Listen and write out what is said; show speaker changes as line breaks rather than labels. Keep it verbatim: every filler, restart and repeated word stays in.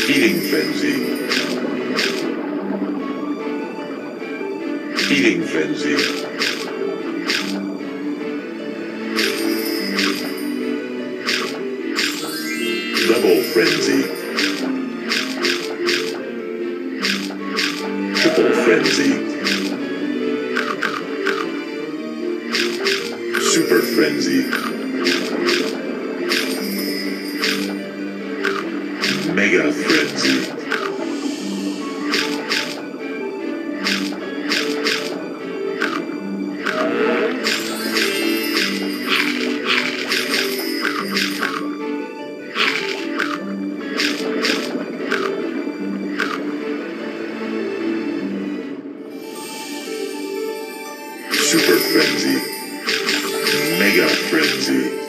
Eating frenzy. Eating frenzy. Double frenzy. Triple frenzy. Super frenzy. Mega frenzy. Super frenzy. Mega frenzy.